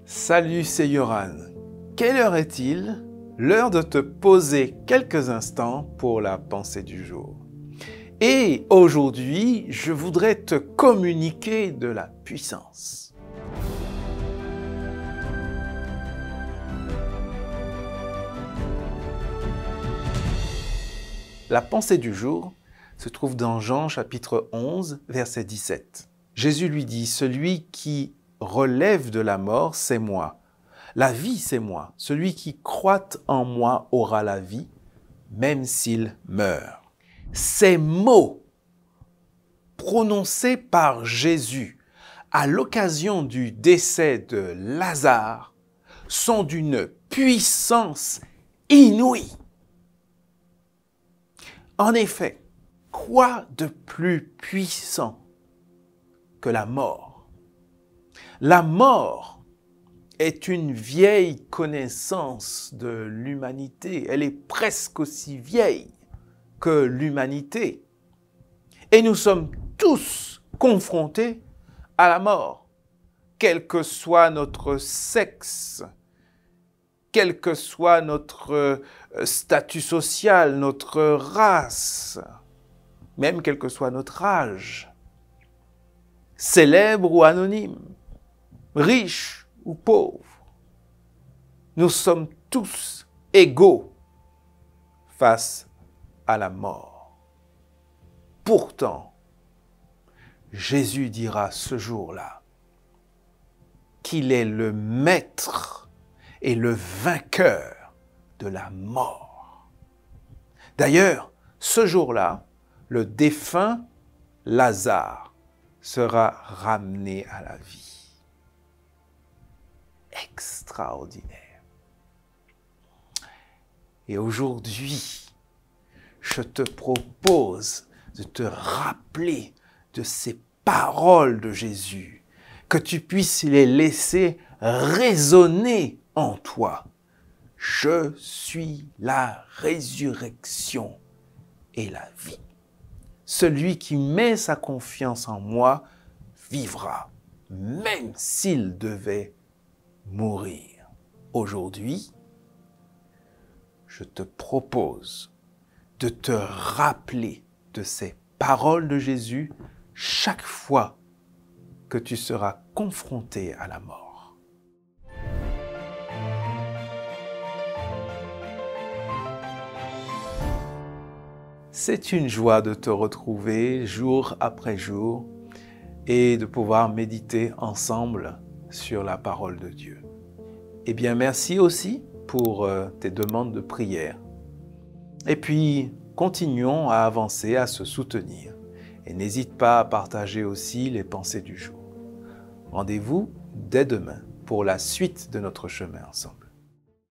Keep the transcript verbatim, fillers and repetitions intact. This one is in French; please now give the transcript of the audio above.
Salut, c'est Yoran. Quelle heure est-il? L'heure de te poser quelques instants pour la pensée du jour. Et aujourd'hui, je voudrais te communiquer de la puissance. La pensée du jour se trouve dans Jean chapitre onze, verset dix-sept. Jésus lui dit, « Celui qui relève de la mort, c'est moi. La vie, c'est moi. Celui qui croit en moi aura la vie, même s'il meurt. » Ces mots prononcés par Jésus à l'occasion du décès de Lazare sont d'une puissance inouïe. En effet, quoi de plus puissant que la mort? La mort est une vieille connaissance de l'humanité. Elle est presque aussi vieille que l'humanité. Et nous sommes tous confrontés à la mort, quel que soit notre sexe, quel que soit notre statut social, notre race, même quel que soit notre âge, célèbre ou anonyme, riche ou pauvre. Nous sommes tous égaux face à la mort. Pourtant, Jésus dira ce jour-là qu'il est le maître et le vainqueur de la mort. D'ailleurs, ce jour-là, le défunt Lazare sera ramené à la vie. Extraordinaire. Et aujourd'hui, je te propose de te rappeler de ces paroles de Jésus, que tu puisses les laisser résonner en toi. Je suis la résurrection et la vie. Celui qui met sa confiance en moi vivra, même s'il devait mourir. Aujourd'hui, je te propose de te rappeler de ces paroles de Jésus chaque fois que tu seras confronté à la mort. C'est une joie de te retrouver jour après jour et de pouvoir méditer ensemble sur la parole de Dieu. Eh bien, merci aussi pour euh, tes demandes de prière. Et puis, continuons à avancer, à se soutenir. Et n'hésite pas à partager aussi les pensées du jour. Rendez-vous dès demain pour la suite de notre chemin ensemble.